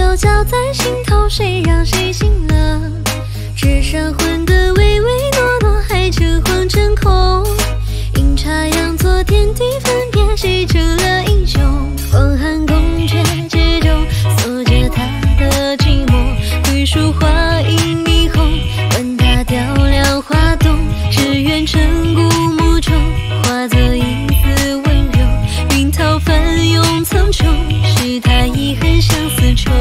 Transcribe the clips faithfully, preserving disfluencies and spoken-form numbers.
酒浇在心头，谁让谁醒了？只剩魂的唯唯诺诺，还扯谎成空。阴差阳错，天地分别，谁折了英雄？风寒宫阙之中，锁着他的寂寞。桂树花影霓虹，问他雕梁画栋，只愿尘古墓中，化作一丝温柔。云涛翻涌苍穹，是他遗恨相思愁。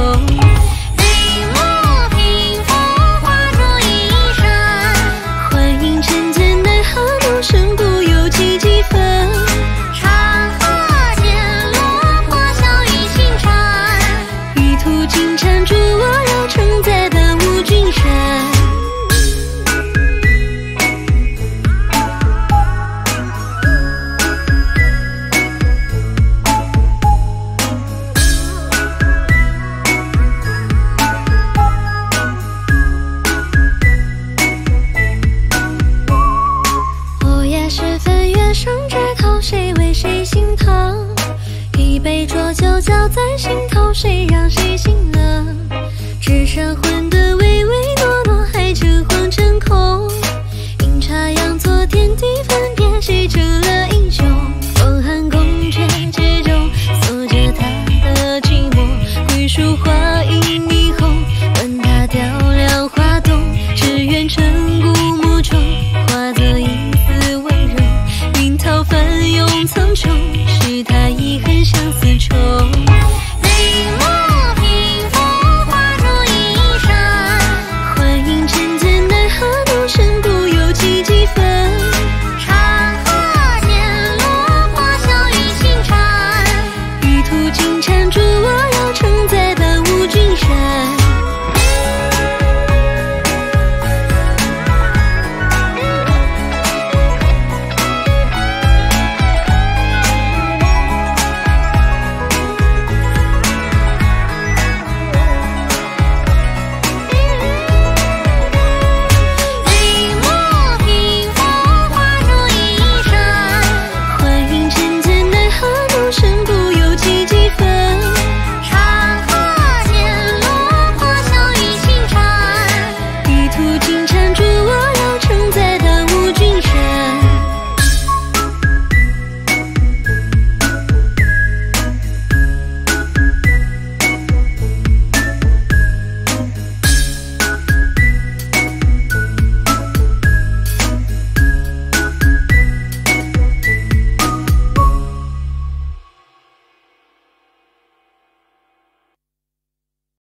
身不由己几分， 长河渐落，破晓与星辰。 玉兔金蟾助我绕城，再伴无君身。上枝头，谁为谁心疼？一杯浊酒浇在心头，谁让谁醒了？只剩魂的唯唯诺诺，还扯谎成空。阴差阳错，天地分别，谁折了英雄？